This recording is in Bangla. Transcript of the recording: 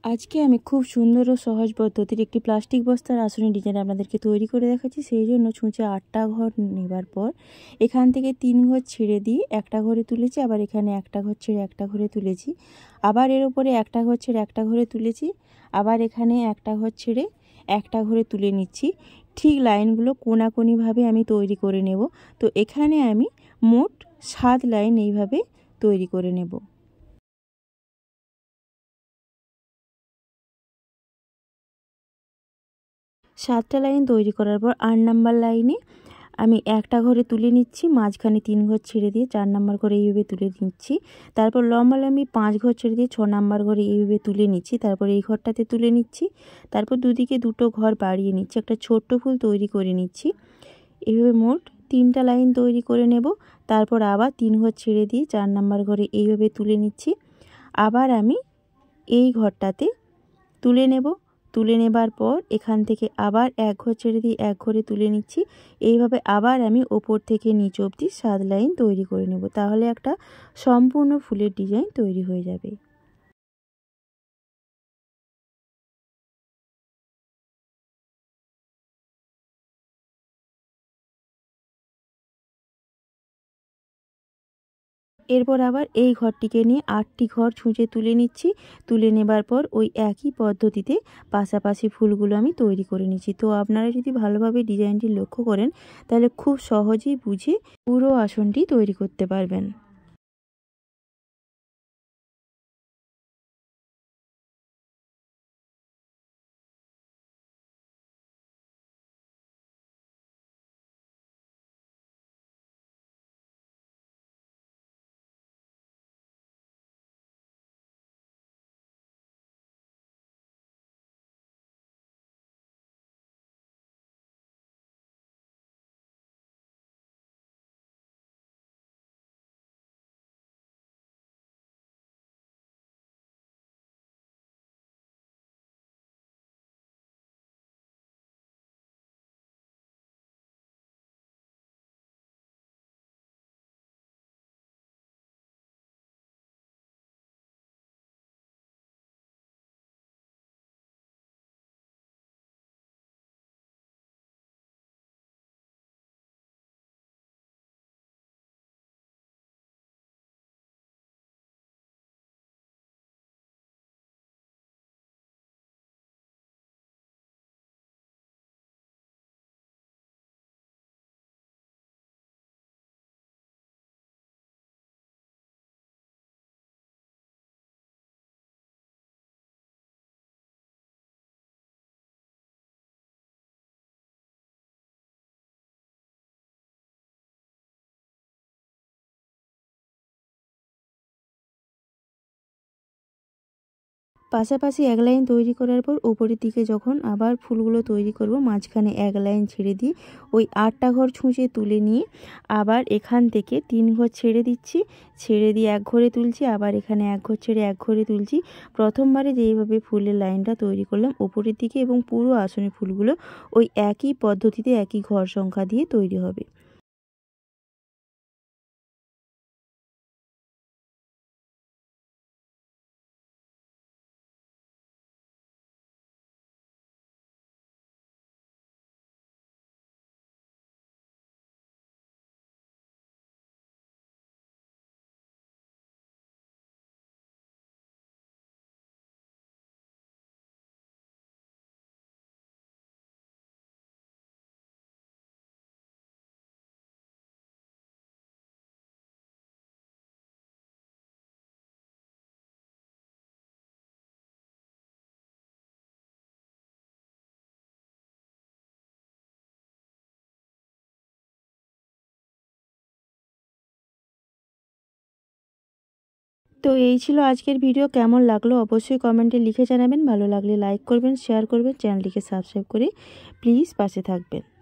আজকে আমি খুব সুন্দর ও সহজ পদ্ধতির একটি প্লাস্টিক বস্তার আসনের ডিজাইন আপনাদেরকে তৈরি করে দেখাচ্ছি। সেই জন্য ছুঁচে 8টা ঘর নেবার পর এখান থেকে 3 ঘর ছেড়ে দিয়ে একটা ঘরে তুলেছি, আবার এখানে একটা ঘর ছেড়ে একটা ঘরে তুলেছি, আবার এর উপরে একটা ঘর ছেড়ে একটা ঘরে তুলেছি, আবার এখানে একটা ঘর ছেড়ে একটা ঘরে তুলে নিচ্ছি। ঠিক লাইনগুলো কোণাকোণিভাবে আমি তৈরি করে নেব। তো এখানে আমি মোট 7 লাইন এইভাবে তৈরি করে নেব। 7টা লাইন তৈরি করার পর 8 নাম্বার লাইনে আমি একটা ঘরে তুলে নিচ্ছি, মাঝখানে 3 ঘর ছেড়ে দিয়ে 4 নাম্বার ঘরে এইভাবে তুলে নিচ্ছি। তারপর লম্বালম্বি 5 ঘর ছেড়ে দিয়ে 6 নাম্বার ঘরে এইভাবে তুলে নিচ্ছি। তারপর এই ঘরটাতে তুলে নিচ্ছি। তারপর দুদিকে দুটো ঘর বাড়িয়ে নিচ্ছি, একটা ছোট্ট ফুল তৈরি করে নিচ্ছি। এইভাবে মোট 3টা লাইন তৈরি করে নেব। তারপর আবার 3 ঘর ছেড়ে দিয়ে 4 নাম্বার ঘরে এইভাবে তুলে নিচ্ছি। আবার আমি এই ঘরটাতে তুলে নেব। তুলে নেবার পর এখান থেকে আবার এক ঘর ছেড়ে দিয়ে এক ঘরে তুলে নিচ্ছি। এইভাবে আবার আমি ওপর থেকে নিচ অবধি 7 লাইন তৈরি করে নেব। তাহলে একটা সম্পূর্ণ ফুলের ডিজাইন তৈরি হয়ে যাবে। এরপর আবার এই ঘরটিকে নিয়ে 8টি ঘর ছুঁচে তুলে নিচ্ছি। তুলে নেবার পর ওই একই পদ্ধতিতে পাশাপাশি ফুলগুলো আমি তৈরি করে নিচ্ছি। তো আপনারা যদি ভালোভাবে ডিজাইনটি লক্ষ্য করেন তাহলে খুব সহজেই বুঝে পুরো আসনটি তৈরি করতে পারবেন। পাশাপাশি এক লাইন তৈরি করার পর উপরের দিকে যখন আবার ফুলগুলো তৈরি করব, মাঝখানে এক লাইন ছেড়ে দিয়ে ওই 8টা ঘর ছুঁচে তুলে নিয়ে আবার এখান থেকে 3 ঘর ছেড়ে দিচ্ছি। ছেড়ে দিয়ে এক ঘরে তুলছি, আবার এখানে এক ঘর ছেড়ে এক ঘরে তুলছি। প্রথমবারে যেইভাবে ফুলের লাইনটা তৈরি করলাম উপরের দিকে এবং পুরো আসনের ফুলগুলো ওই একই পদ্ধতিতে একই ঘর সংখ্যা দিয়ে তৈরি হবে। তো এই ছিল আজকের ভিডিও। কেমন লাগলো অবশ্যই কমেন্টে লিখে জানাবেন। ভালো লাগলে লাইক করবেন, শেয়ার করবেন, চ্যানেলটিকে সাবস্ক্রাইব করে প্লিজ পাশে থাকবেন।